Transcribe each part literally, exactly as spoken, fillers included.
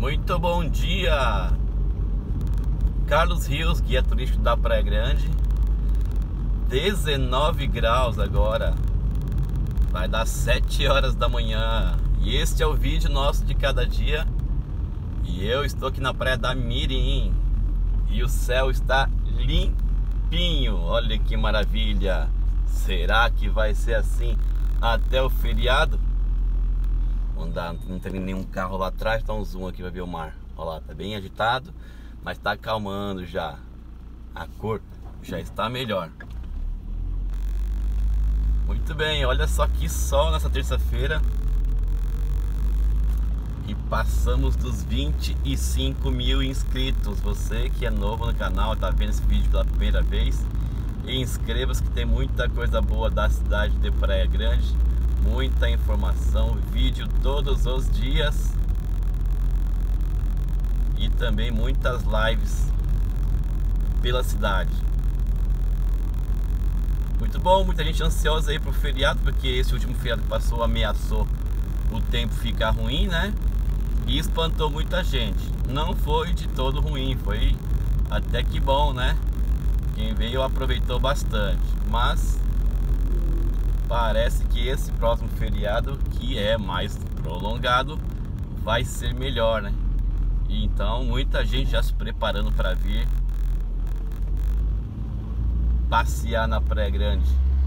Muito bom dia, Carlos Rios, guia turístico da Praia Grande. Dezenove graus agora, vai dar sete horas da manhã. E este é o vídeo nosso de cada dia. E eu estou aqui na praia da Mirim e o céu está limpinho. Olha que maravilha. Será que vai ser assim até o feriado? Vamos dar, não tem nenhum carro lá atrás, dá um zoom aqui para ver o mar. Olha lá, tá bem agitado, mas tá acalmando já. A cor já está melhor. Muito bem, olha só que sol nessa terça-feira. E passamos dos vinte e cinco mil inscritos. Você que é novo no canal, tá vendo esse vídeo pela primeira vez, inscreva-se que tem muita coisa boa da cidade de Praia Grande. Muita informação, vídeo todos os dias. E também muitas lives pela cidade. Muito bom, muita gente ansiosa aí pro feriado, porque esse último feriado que passou ameaçou o tempo ficar ruim, né? E espantou muita gente. Não foi de todo ruim, foi até que bom, né? Quem veio aproveitou bastante. Mas parece que esse próximo feriado, que é mais prolongado, vai ser melhor, né? E então muita gente já se preparando para vir passear na Praia Grande.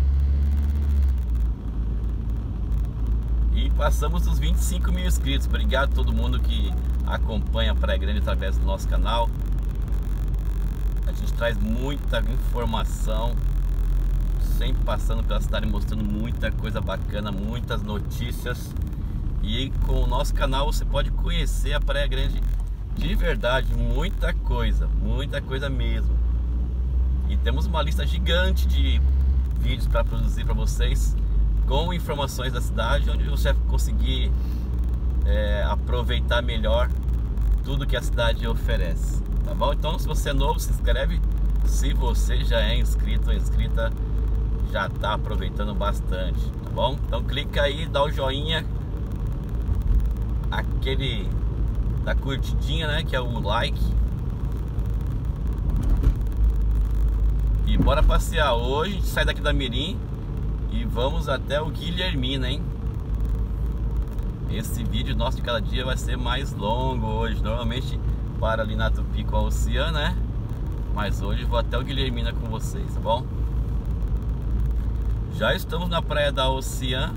E passamos dos vinte e cinco mil inscritos. Obrigado a todo mundo que acompanha a Praia Grande através do nosso canal. A gente traz muita informação, sempre passando pela cidade, mostrando muita coisa bacana, muitas notícias. E com o nosso canal você pode conhecer a Praia Grande de verdade, muita coisa, muita coisa mesmo. E temos uma lista gigante de vídeos para produzir para vocês, com informações da cidade, onde você vai conseguir é, aproveitar melhor tudo que a cidade oferece, tá bom? Então, se você é novo, se inscreve. Se você já é inscrito ou inscrita, já está aproveitando bastante, tá bom? Então clica aí, dá o joinha, aquele da curtidinha, né, que é o like. E bora passear. Hoje a gente sai daqui da Mirim e vamos até o Guilhermina, hein? Esse vídeo nosso de cada dia vai ser mais longo hoje. Normalmente para ali na Tupi com a Ocean, né? Mas hoje vou até o Guilhermina com vocês, tá bom? Já estamos na praia da Ocean,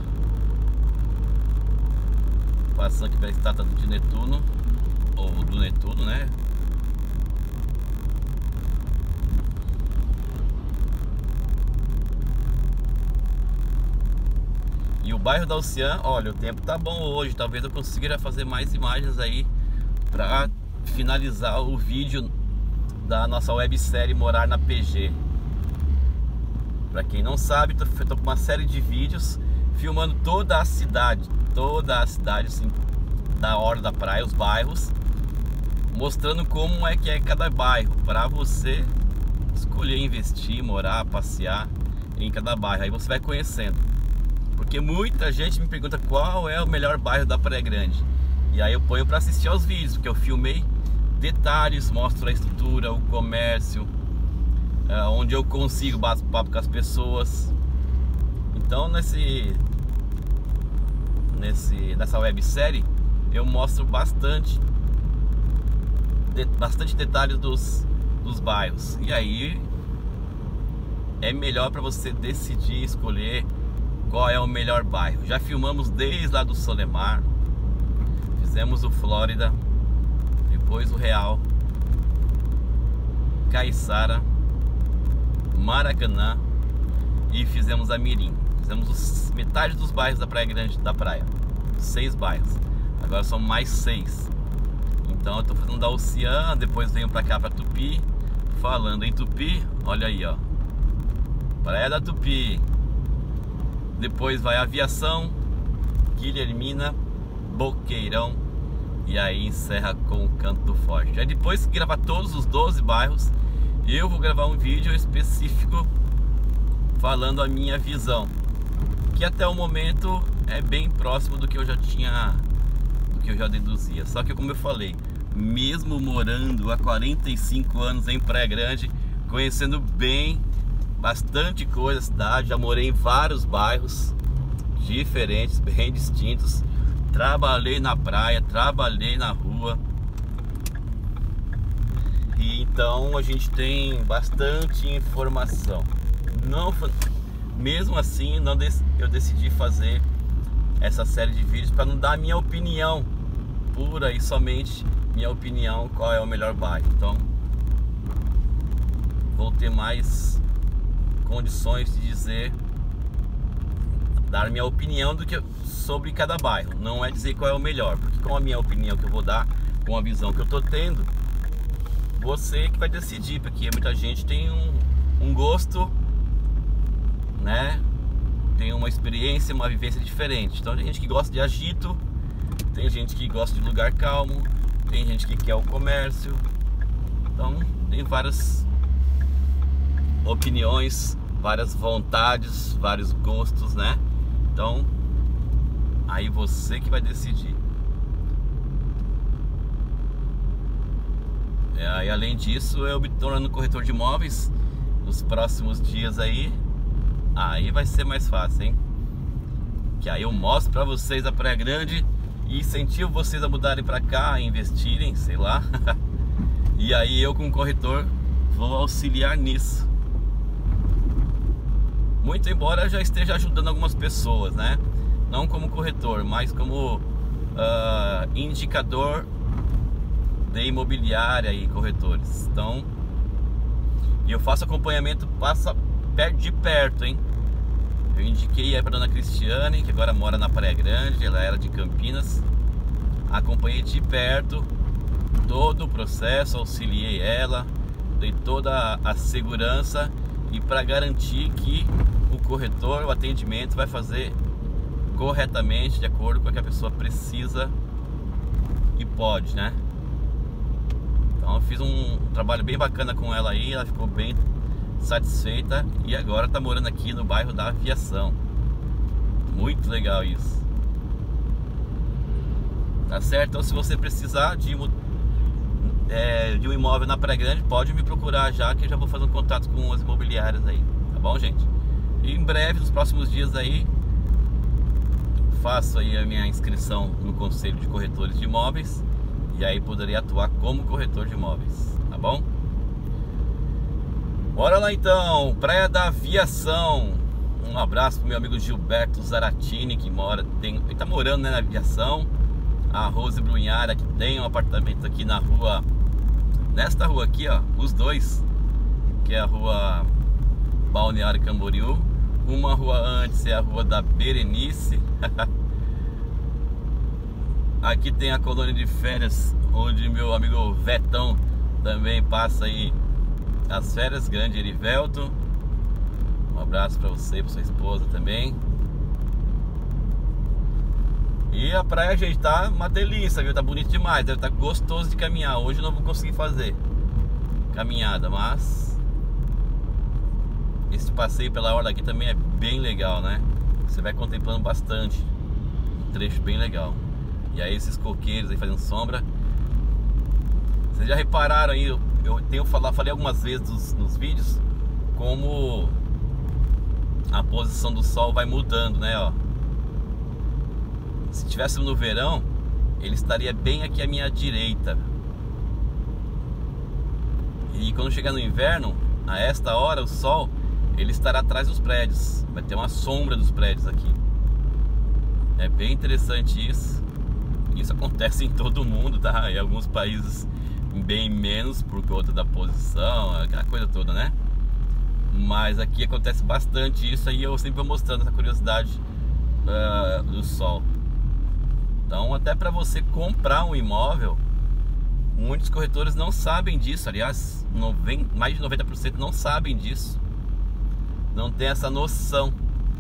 passando aqui pela estátua de Netuno, ou do Netuno, né? E o bairro da Ocean, olha, o tempo tá bom hoje. Talvez eu consiga fazer mais imagens aí para finalizar o vídeo da nossa websérie Morar na P G. Pra quem não sabe, tô, tô com uma série de vídeos filmando toda a cidade, toda a cidade, assim, da orla da praia, os bairros, mostrando como é que é cada bairro, para você escolher investir, morar, passear em cada bairro. Aí você vai conhecendo, porque muita gente me pergunta qual é o melhor bairro da Praia Grande, e aí eu ponho para assistir aos vídeos, porque eu filmei detalhes, mostro a estrutura, o comércio, onde eu consigo bater papo com as pessoas. Então nesse, nesse nessa websérie eu mostro bastante de, bastante detalhes dos, dos bairros. E aí é melhor para você decidir, escolher qual é o melhor bairro. Já filmamos desde lá do Solemar, fizemos o Flórida, depois o Real, Caiçara, Maracanã e fizemos a Mirim. Fizemos os, metade dos bairros da Praia Grande da praia. Seis bairros. Agora são mais seis. Então eu tô fazendo da Ocean, depois venho pra cá pra Tupi. Falando em Tupi, olha aí, ó, Praia da Tupi. Depois vai Aviação, Guilhermina, Boqueirão, e aí encerra com o Canto do Forte. Aí depois que gravar todos os doze bairros, eu vou gravar um vídeo específico falando a minha visão, que até o momento é bem próximo do que eu já tinha, do que eu eu já deduzia. Só que, como eu falei, mesmo morando há quarenta e cinco anos em Praia Grande, conhecendo bem bastante coisa da cidade, já morei em vários bairros diferentes, bem distintos, trabalhei na praia, trabalhei na rua, e então a gente tem bastante informação. Não, mesmo assim, não eu decidi fazer essa série de vídeos para não dar a minha opinião pura e somente minha opinião qual é o melhor bairro. Então vou ter mais condições de dizer, dar minha opinião do que sobre cada bairro. Não é dizer qual é o melhor, porque com a minha opinião que eu vou dar, com a visão que eu tô tendo, você que vai decidir, porque muita gente tem um, um gosto, né? Tem uma experiência, uma vivência diferente. Então tem gente que gosta de agito, tem gente que gosta de lugar calmo, tem gente que quer o comércio. Então tem várias opiniões, várias vontades, vários gostos, né? Então aí você que vai decidir. É, e além disso, eu me tornando corretor de imóveis nos próximos dias aí. Aí vai ser mais fácil, hein? Que aí eu mostro pra vocês a Praia Grande e incentivo vocês a mudarem pra cá, a investirem, sei lá. E aí eu, como corretor, vou auxiliar nisso. Muito embora eu já esteja ajudando algumas pessoas, né? Não como corretor, mas como uh, indicador de imobiliária e corretores. Então, e eu faço acompanhamento passa de perto, hein? Eu indiquei aí pra dona Cristiane, que agora mora na Praia Grande, ela era de Campinas. Acompanhei de perto todo o processo, auxiliei ela, dei toda a segurança e para garantir que o corretor, o atendimento vai fazer corretamente, de acordo com o que a pessoa precisa e pode, né? Então eu fiz um trabalho bem bacana com ela aí, ela ficou bem satisfeita e agora tá morando aqui no bairro da Aviação. Muito legal isso. Tá certo? Então se você precisar de, é, de um imóvel na Praia Grande, pode me procurar já, que eu já vou fazer um contato com as imobiliárias aí. Tá bom, gente? E em breve, nos próximos dias aí, faço aí a minha inscrição no Conselho de Corretores de Imóveis e aí poderei atuar como corretor de imóveis. Tá bom? Bora lá então, Praia da Aviação. Um abraço pro meu amigo Gilberto Zaratini, que mora, tem, ele tá morando, né, na Aviação. A Rose Brunhara, que tem um apartamento aqui na rua, nesta rua aqui, ó, os dois, que é a rua Balneário Camboriú. Uma rua antes é a rua da Berenice. Aqui tem a colônia de férias, onde meu amigo Vetão também passa aí as férias, grande Erivelto. Um abraço pra você, pra sua esposa também. E a praia, gente, tá uma delícia, viu? Tá bonito demais, deve estar gostoso de caminhar. Hoje eu não vou conseguir fazer caminhada, mas esse passeio pela orla aqui também é bem legal, né? Você vai contemplando bastante, um trecho bem legal. E aí esses coqueiros aí fazendo sombra. Vocês já repararam aí, eu, eu tenho falado, falei algumas vezes nos, nos vídeos, como a posição do sol vai mudando, né? Ó, se estivéssemos no verão, ele estaria bem aqui à minha direita. E quando chegar no inverno, a esta hora, o sol, ele estará atrás dos prédios. Vai ter uma sombra dos prédios aqui. É bem interessante isso. Isso acontece em todo mundo, tá? Em alguns países bem menos por conta da posição, aquela coisa toda, né? Mas aqui acontece bastante isso aí. Eu sempre vou mostrando essa curiosidade uh, do sol. Então, até para você comprar um imóvel, muitos corretores não sabem disso. Aliás, noventa, mais de noventa por cento não sabem disso. Não tem essa noção.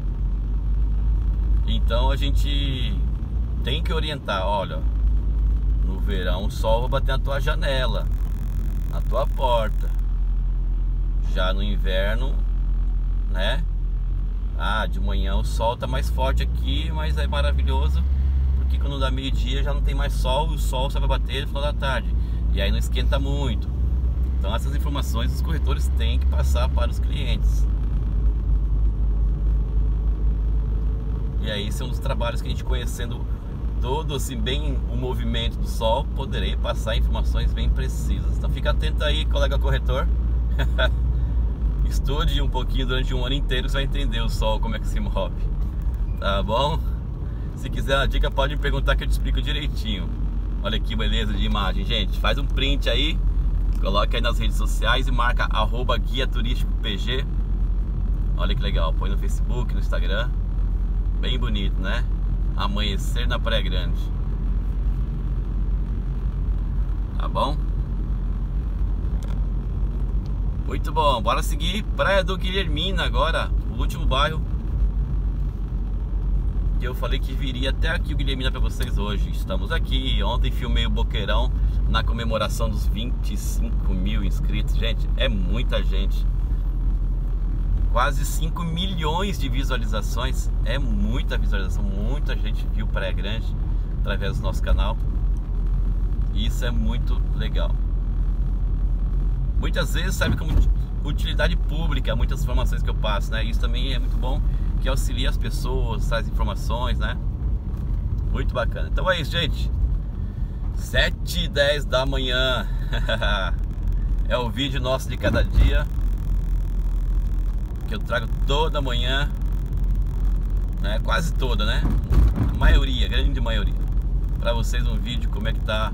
Então a gente tem que orientar. Olha, no verão o sol vai bater na tua janela, na tua porta. Já no inverno, né? Ah, de manhã o sol tá mais forte aqui, mas é maravilhoso, porque quando dá meio-dia já não tem mais sol, e o sol só vai bater no final da tarde, e aí não esquenta muito. Então essas informações os corretores têm que passar para os clientes. E aí esse é um dos trabalhos que a gente, conhecendo todo assim bem o movimento do sol, poderei passar informações bem precisas. Então fica atento aí, colega corretor. Estude um pouquinho durante um ano inteiro, você vai entender o sol, como é que se move. Tá bom? Se quiser uma dica, pode me perguntar que eu te explico direitinho. Olha que beleza de imagem, gente. Faz um print aí, coloca aí nas redes sociais e marca arroba guia turístico P G. Olha que legal, põe no Facebook, no Instagram. Bem bonito, né? Amanhecer na Praia Grande. Tá bom? Muito bom, bora seguir. Praia do Guilhermina agora, o último bairro que eu falei que viria até aqui o Guilhermina para vocês hoje. Estamos aqui, ontem filmei o Boqueirão na comemoração dos vinte e cinco mil inscritos. Gente, é muita gente. Quase cinco milhões de visualizações. É muita visualização, muita gente viu Praia Grande através do nosso canal. E isso é muito legal. Muitas vezes serve como utilidade pública muitas informações que eu passo, né? Isso também é muito bom, que auxilia as pessoas, traz informações, né? Muito bacana. Então é isso, gente. sete e dez da manhã. É o vídeo nosso de cada dia, que eu trago toda manhã, né? Quase toda, né? A maioria, a grande maioria, para vocês um vídeo como é que tá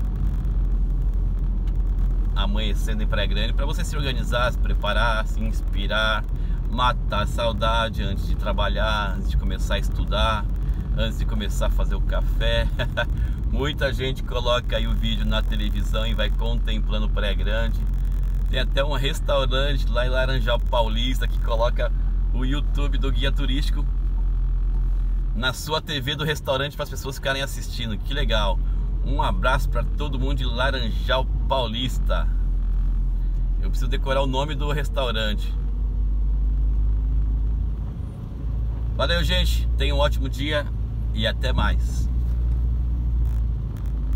amanhecendo em Praia Grande, para você se organizar, se preparar, se inspirar, matar a saudade antes de trabalhar, antes de começar a estudar, antes de começar a fazer o café. Muita gente coloca aí o vídeo na televisão e vai contemplando Praia Grande. Tem até um restaurante lá em Laranjal Paulista que coloca o YouTube do guia turístico na sua T V do restaurante para as pessoas ficarem assistindo. Que legal! Um abraço para todo mundo de Laranjal Paulista. Eu preciso decorar o nome do restaurante. Valeu, gente. Tenha um ótimo dia e até mais.